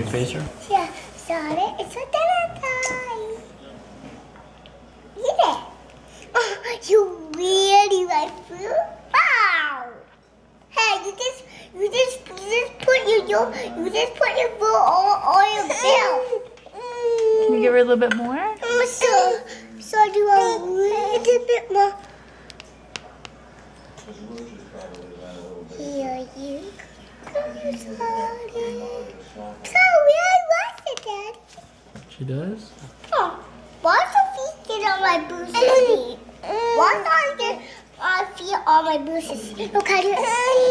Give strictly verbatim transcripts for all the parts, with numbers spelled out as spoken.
you face her? Yeah, Charlotte, it's a dinner time. Yeah. Oh, you really like food? Wow. Hey, you just, you just, you just put your, your you just put your food on, on your belt. Can you give her a little bit more? Mm, so, so do a little bit more. Here you go, Charlotte. Sorry, I like it, Daddy. She does? Oh, why does her feet get on my boosted feet? Why do I get my feet on my boosted feet? Look at it.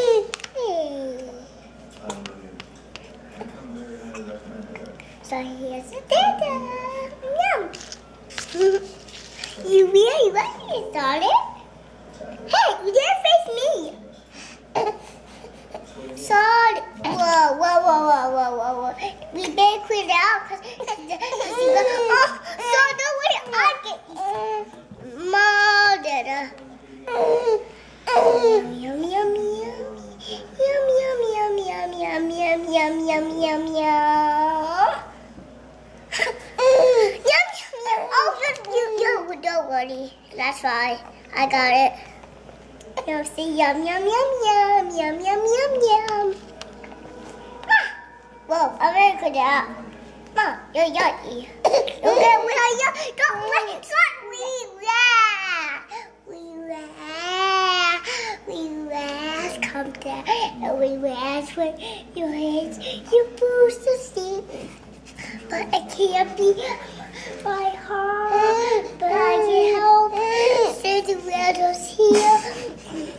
So here's the dinner. Yum. You really like it, darling? Hey, you didn't face me. Sorry. Whoa, whoa, whoa, whoa, whoa, whoa, whoa. We better clean it out because oh, so the way I get molded. Yum, yum, yum, yum. Yum, yum, yum, yum, yum, yum, yum, yum, yum, yum. Yum, yum, yum. Oh, you, you, don't worry. That's fine. I got it. You'll see yum, yum, yum, yum, yum, yum, yum, yum. Ah. Whoa, I'm gonna clean it out. Mom, you're yucky. Okay, we are yucky. Don't play. It's not we laugh. We laugh. We laugh. Come down. And we laugh with your hands. You're supposed to see. But I can't be my heart. But I can help. Say the letters here.